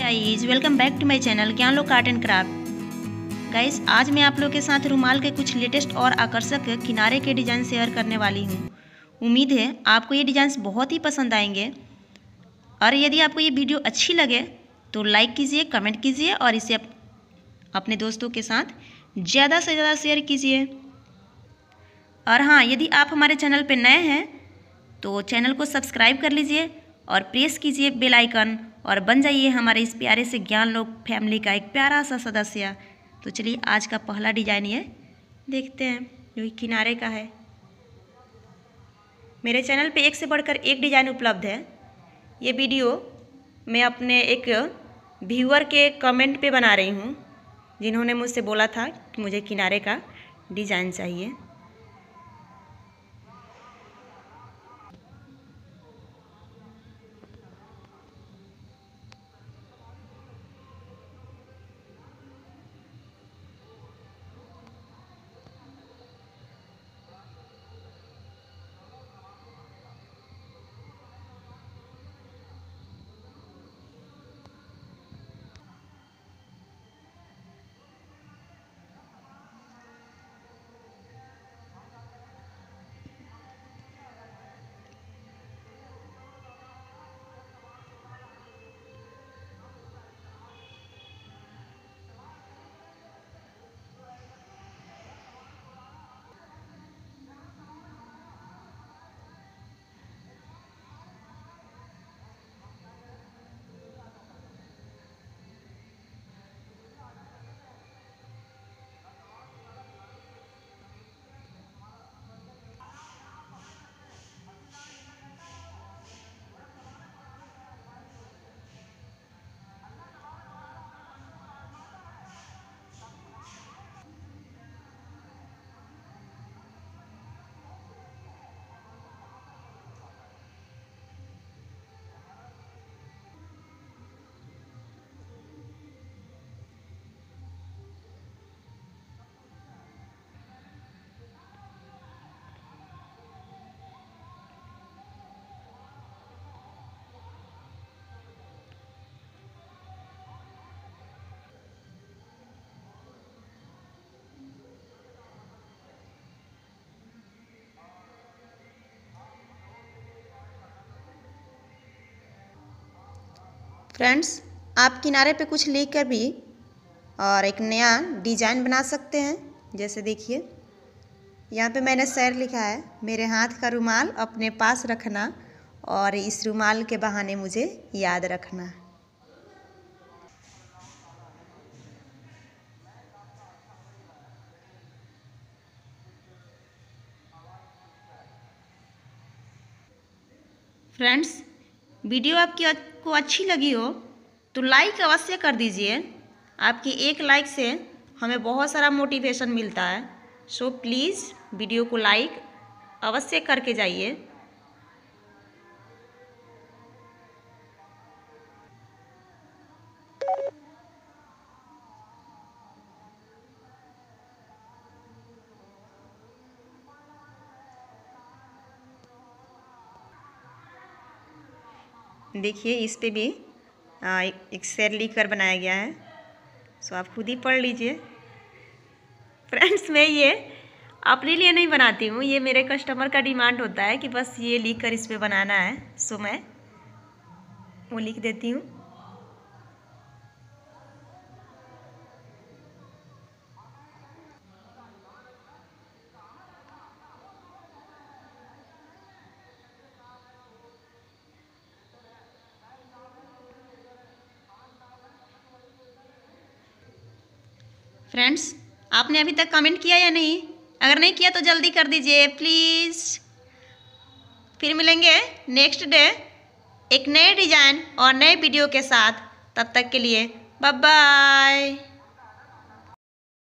Guys, welcome back to my channel Gyanlok art and craft. Guys, आज मैं आप लोग के साथ रुमाल के कुछ लेटेस्ट और आकर्षक किनारे के डिज़ाइन शेयर करने वाली हूँ। उम्मीद है आपको ये डिज़ाइंस बहुत ही पसंद आएंगे और यदि आपको ये वीडियो अच्छी लगे तो लाइक कीजिए, कमेंट कीजिए और इसे अपने दोस्तों के साथ ज़्यादा से ज़्यादा शेयर कीजिए। और हाँ, यदि आप हमारे चैनल पर नए हैं तो चैनल को सब्सक्राइब कर लीजिए और प्रेस कीजिए बेल आइकन और बन जाइए हमारे इस प्यारे से ज्ञानलोक फैमिली का एक प्यारा सा सदस्य। तो चलिए आज का पहला डिज़ाइन ये देखते हैं, जो कि किनारे का है। मेरे चैनल पे एक से बढ़कर एक डिज़ाइन उपलब्ध है। ये वीडियो मैं अपने एक व्यूअर के कमेंट पे बना रही हूँ, जिन्होंने मुझसे बोला था कि मुझे किनारे का डिज़ाइन चाहिए। फ्रेंड्स, आप किनारे पे कुछ लिख कर भी और एक नया डिज़ाइन बना सकते हैं। जैसे देखिए, यहाँ पे मैंने शेर लिखा है, मेरे हाथ का रुमाल अपने पास रखना और इस रुमाल के बहाने मुझे याद रखना। फ्रेंड्स, वीडियो आपको अच्छी लगी हो तो लाइक अवश्य कर दीजिए। आपकी एक लाइक से हमें बहुत सारा मोटिवेशन मिलता है। सो प्लीज़ वीडियो को लाइक अवश्य करके जाइए। देखिए, इस पे भी एक शेर लिख कर बनाया गया है। सो आप खुद ही पढ़ लीजिए। फ्रेंड्स, मैं ये अपने लिए नहीं बनाती हूँ, ये मेरे कस्टमर का डिमांड होता है कि बस ये लिख कर इस पे बनाना है। सो मैं वो लिख देती हूँ। फ्रेंड्स, आपने अभी तक कमेंट किया या नहीं? अगर नहीं किया तो जल्दी कर दीजिए प्लीज़। फिर मिलेंगे नेक्स्ट डे एक नए डिज़ाइन और नए वीडियो के साथ। तब तक के लिए बाय बाय।